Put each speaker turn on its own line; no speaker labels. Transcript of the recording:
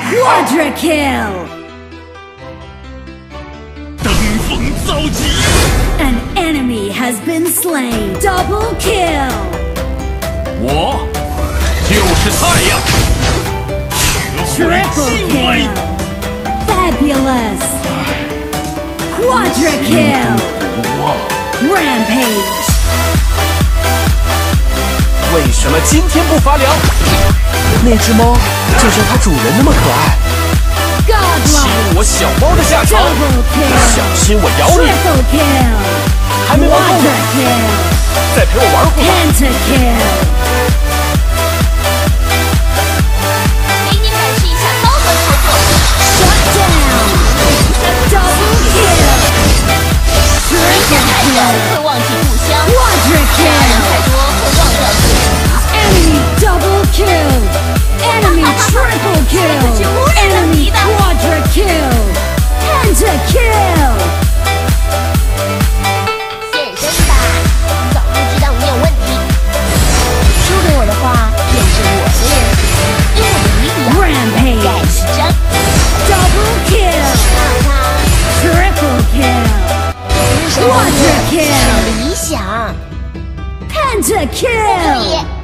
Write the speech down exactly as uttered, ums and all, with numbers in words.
Quadra kill.
登峰造极。
An enemy has been slain. Double kill.
我就是太阳。
Triple kill! Fabulous! Quadra kill! Rampage!
为什么今天不发粮？那只猫就像它主人那么可爱。欺
Godlike!
负我小猫的下场，
Double kill!
小心我咬你！
Triple kill!
还没玩够呢，
Quadra kill!
再陪我玩会儿。
Penta kill!
给你展示一下高端操作。
Shut down! Double kill!
人家
Triple
太小
kill!
会忘记故乡，
Quadra
家人
kill!
太多会忘掉自己。
Enemy double kill! Enemy triple kill! Enemy quadra kill! Penta kill!
现身吧，早就知道你有问题。输给我的话，便是我的人生，因为我的谜底啊，盖
Rampage!
是真。
Double kill!
看看，
Triple kill!
人生
Quadra
是
kill!
理想，
Penta
可
kill!
以。